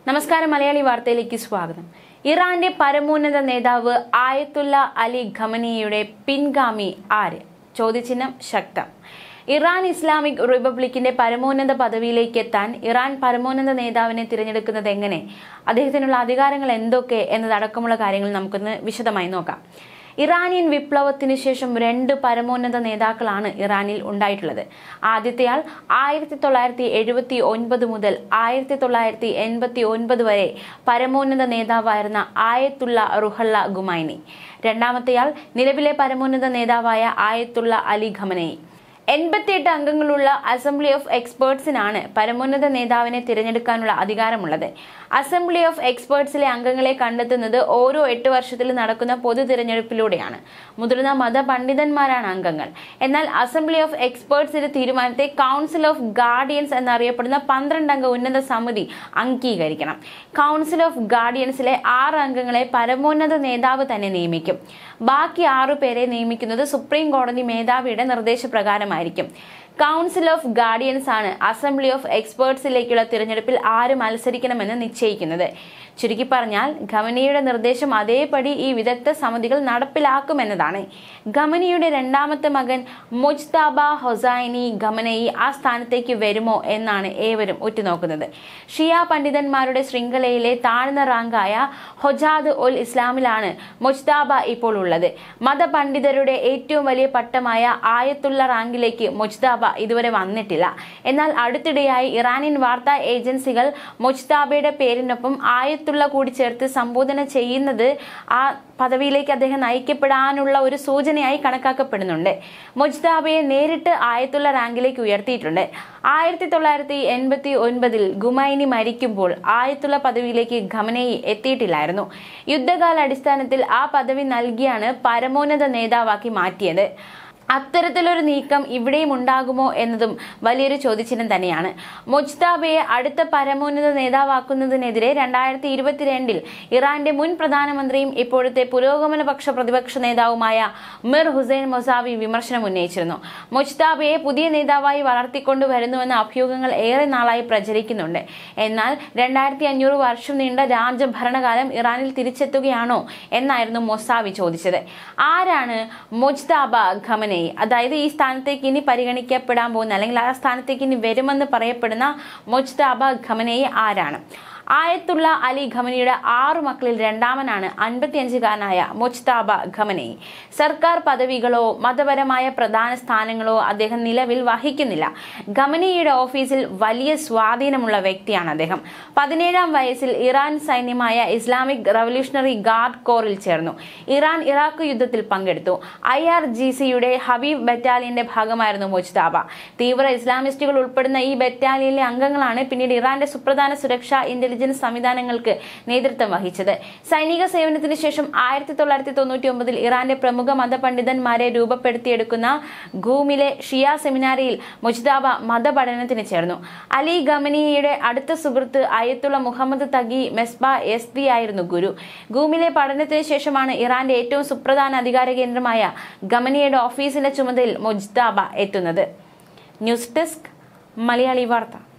നമസ്കാരം മലയാളി വാർത്തയിലേക്ക് സ്വാഗതം. ഇറാന്റെ പരമോന്നത നേതാവ് ആയത്തുള്ള അലി ഖമനിയുടെ പിൻഗാമി ആര്? ചോദ്യചിഹ്നം ശക്തം. ഇറാൻ ഇസ്ലാമിക് റിപ്പബ്ലിക്കിന്റെ പരമോന്നത പദവിയിലേക്ക് എത്താൻ ഇറാൻ പരമോന്നത നേതാവിനെ തിരഞ്ഞെടുക്കുന്നത് എങ്ങനെ, അദ്ദേഹത്തിനുള്ള അധികാരങ്ങൾ എന്തൊക്കെ എന്നതടക്കമുള്ള കാര്യങ്ങൾ നമുക്കൊന്ന് വിശദമായി നോക്കാം. ഇറാനിയൻ വിപ്ലവത്തിന് ശേഷം 2 പരമോന്നത നേതാക്കളാണ് ഇറാനിൽ ഉണ്ടായിട്ടുള്ളത്. ആദ്യത്തെയാൾ 1979 മുതൽ 1989 വരെ പരമോന്നത നേതാവായിരുന്ന ആയത്തുള്ള റുഹല്ല ഖുമൈനി. രണ്ടാമത്തെയാൾ നിലവിലെ പരമോന്നത നേതാവായ ആയത്തുള്ള അലി ഖമനേയി. 88 അംഗങ്ങളുള്ള അസംബ്ലി ഓഫ് എക്സ്പേർട്സിനാണ് പരമോന്നത നേതാവിനെ തിരഞ്ഞെടുക്കാനുള്ള അധികാരമുള്ളത്. അസംബ്ലി ഓഫ് എക്സ്പേർട്സിലെ അംഗങ്ങളെ കണ്ടെത്തുന്നത് ഓരോ 8 വർഷത്തിൽ നടക്കുന്ന പൊതു തിരഞ്ഞെടുപ്പിലൂടെയാണ്. മുതിർന്ന മതപണ്ഡിതന്മാരാണ് അംഗങ്ങൾ. എന്നാൽ അസംബ്ലി ഓഫ് എക്സ്പേർട്സിന്റെ തീരുമാനത്തെ കൗൺസിൽ ഓഫ് ഗാർഡിയൻസ് എന്നറിയപ്പെടുന്ന 12 അംഗ ഉന്നത സമിതി അംഗീകരിക്കണം. കൗൺസിൽ ഓഫ് ഗാർഡിയൻസിലെ 6 അംഗങ്ങളെ പരമോന്നത നേതാവ് തന്നെ നിയമിക്കും. ബാക്കി 6 പേരെ നിയമിക്കുന്നത് സുപ്രീം കോടതി മേധാവിയുടെ നിർദ്ദേശപ്രകാരമായിരിക്കും. കൗൺസിൽ ഓഫ് ഗാർഡിയൻസ് ആണ് അസംബ്ലി ഓഫ് എക്സ്പേർട്സിലേക്കുള്ള തിരഞ്ഞെടുപ്പിൽ ആര് മത്സരിക്കണമെന്ന് നിശ്ചയിക്കുന്നത്. ചുരുക്കി പറഞ്ഞാൽ ഖമനിയുടെ നിർദ്ദേശം അതേപടി ഈ വിദഗ്ധ സമിതികൾ നടപ്പിലാക്കുമെന്നതാണ്. ഖമനിയുടെ രണ്ടാമത്തെ മകൻ മുജ്തബ ഹൊസൈനി ഖമനേയി ആ സ്ഥാനത്തേക്ക് വരുമോ എന്നാണ് ഏവരും ഉറ്റുനോക്കുന്നത്. ഷിയ പണ്ഡിതന്മാരുടെ ശൃംഖലയിലെ താഴ്ന്ന റാങ്കായ ഹൊജാദ് ഉൽ ഇസ്ലാമിലാണ് മുജ്തബ ഇപ്പോൾ ഉള്ളത്. മതപണ്ഡിതരുടെ ഏറ്റവും വലിയ പട്ടമായ ആയത്തുള്ള റാങ്കിലേക്ക് മുജ്തബ ഇതുവരെ വന്നിട്ടില്ല. എന്നാൽ അടുത്തിടെയായി ഇറാനിയൻ വാർത്താ ഏജൻസികൾ മുജ്തബയുടെ പേരിനൊപ്പം ആയത്തുള്ള കൂടി ചേർത്ത് സംബോധന ചെയ്യുന്നത് ആ പദവിയിലേക്ക് അദ്ദേഹം നയിക്കപ്പെടാനുള്ള ഒരു സൂചനയായി കണക്കാക്കപ്പെടുന്നുണ്ട്. മുജ്തബയെ നേരിട്ട് ആയത്തുള്ള റാങ്കിലേക്ക് ഉയർത്തിയിട്ടുണ്ട്. 1989 ഖുമൈനി മരിക്കുമ്പോൾ ആയത്തുള്ള പദവിയിലേക്ക് ഖമനേയി എത്തിയിട്ടില്ലായിരുന്നു. യുദ്ധകാലാടിസ്ഥാനത്തിൽ ആ പദവി നൽകിയാണ് പരമോന്നത നേതാവാക്കി മാറ്റിയത്. അത്തരത്തിലൊരു നീക്കം ഇവിടെയും ഉണ്ടാകുമോ എന്നതും വലിയൊരു ചോദ്യചിഹ്നം തന്നെയാണ്. മുജ്തബയെ അടുത്ത പരമോന്നത നേതാവാക്കുന്നതിനെതിരെ 2022 ഇറാന്റെ മുൻ പ്രധാനമന്ത്രിയും ഇപ്പോഴത്തെ പുരോഗമനപക്ഷ പ്രതിപക്ഷ നേതാവുമായ മിർ ഹുസൈൻ മൊസാവി വിമർശനം ഉന്നയിച്ചിരുന്നു. മുജ്തബയെ പുതിയ നേതാവായി വളർത്തിക്കൊണ്ടുവരുന്നുവെന്ന അഭ്യൂഹങ്ങൾ ഏറെ നാളായി പ്രചരിക്കുന്നുണ്ട്. എന്നാൽ 2500 വർഷം നീണ്ട രാജഭരണകാലം ഇറാനിൽ തിരിച്ചെത്തുകയാണോ എന്നായിരുന്നു മൊസാവി ചോദിച്ചത്. ആരാണ് മുജ്തബ ഖമനേയി? അതായത് ഈ സ്ഥാനത്തേക്ക് ഇനി പരിഗണിക്കപ്പെടാൻ പോകുന്ന അല്ലെങ്കിൽ ആ സ്ഥാനത്തേക്ക് ഇനി വരുമെന്ന് പറയപ്പെടുന്ന മുജ്തബ ഖമനേയി ആരാണ്? ആയത്തുള്ള അലി ഖമനിയുടെ 6 മക്കളിൽ രണ്ടാമനാണ് 55-കാരനായ മുജ്തബ ഖമനേയി. സർക്കാർ പദവികളോ മതപരമായ പ്രധാന സ്ഥാനങ്ങളോ അദ്ദേഹം നിലവിൽ വഹിക്കുന്നില്ല. ഖമനേയിയുടെ ഓഫീസിൽ വലിയ സ്വാധീനമുള്ള വ്യക്തിയാണ് അദ്ദേഹം. 17-ാം വയസ്സിൽ ഇറാൻ സൈന്യമായ ഇസ്ലാമിക് റവല്യൂഷണറി ഗാർഡ് കോറിൽ ചേർന്നു. ഇറാൻ ഇറാഖ് യുദ്ധത്തിൽ പങ്കെടുത്തു. IRGCയുടെ ഹബീബ് ബറ്റാലിയന്റെ ഭാഗമായിരുന്നു മുജ്തബ. തീവ്ര ഇസ്ലാമിസ്റ്റുകൾ ഉൾപ്പെടുന്ന ഈ ബറ്റാലിയനിലെ അംഗങ്ങളാണ് പിന്നീട് ഇറാന്റെ സുപ്രധാന സുരക്ഷാ ഇന്റലിജൻസ് സംവിധാനങ്ങൾക്ക് നേതൃത്വം വഹിച്ചത്. സൈനിക സേവനത്തിന് ശേഷം 1999 ഇറാന്റെ പ്രമുഖ മതപണ്ഡിതന്മാരെ രൂപപ്പെടുത്തിയെടുക്കുന്ന ഖൂമിലെ ഷിയ സെമിനാരിയിൽ മുജ്തബ മതപഠനത്തിന് ചേർന്നു. അലി ഖമനിയുടെ അടുത്ത സുഹൃത്ത് അയത്തുള്ള മുഹമ്മദ് തഗി മെസ്ബ യസ്ദി ആയിരുന്നു ഗുരു. ഖൂമിലെ പഠനത്തിന് ശേഷമാണ് ഇറാന്റെ ഏറ്റവും സുപ്രധാന അധികാര കേന്ദ്രമായ ഖമനിയുടെ ഓഫീസിന്റെ ചുമതലയിൽ മുജ്തബ എത്തുന്നത്. ന്യൂസ് ഡെസ്ക് മലയാളി വാർത്ത.